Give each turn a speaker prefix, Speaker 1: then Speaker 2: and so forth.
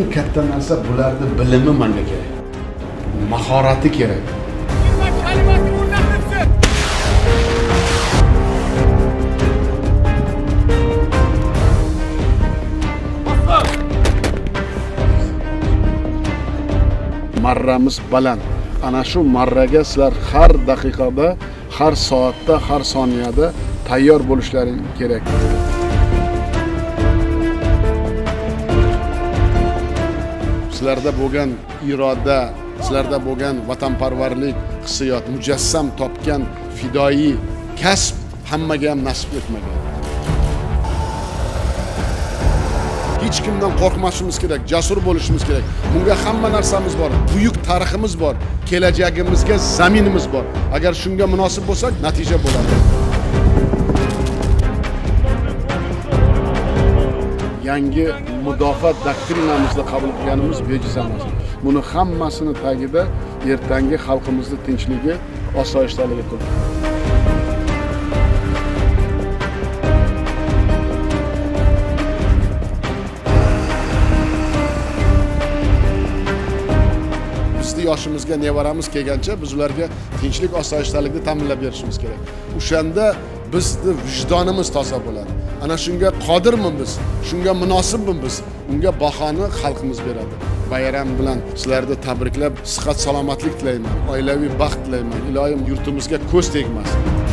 Speaker 1: katta narsa bularni bilimi menga kerak. Mahorati kerak. Marramiz baland. Ana shu marraga sizlar har daqiqada, har soatda, har soniyada tayyor bo'lishlaring kerak. Sizlarda bo'lgan iroda, sizlarda bo'lgan vatanparvarlik hissiyot, mujassam topgan fidoi kasb hammaga ham nasib etmagan. Hech kimdan qo'rqmasimiz kerak, jasur bo'lishimiz kerak. Bunga hamma narsamiz bor. Buyuk tariximiz bor, kelajagimizga zaminimiz bor. Agar shunga munosib bo'lsak, natija bo'ladi. Yangi mudofaa doktrinamizni qabul qilganimiz bejiz emas. Buni hammasini tagida ertangi xalqimizning tinchligi, osoyishtaligi turibdi. Yoshimizga nevaramiz kelgancha biz ularga tinchlik, osoyishtalikni ta'minlab berishimiz kerak. O'shanda bizning vijdonimiz toza bo'ladi. Ana shunga qodirmi biz? Shunga munosibmi biz? Unga bahoni xalqimiz beradi. Bayram bilan sizlarni tabriklab, sihat salomatlik tilayman, oilaviy baxt tilayman. Iloyim yurtimizga ko'z tegmasin.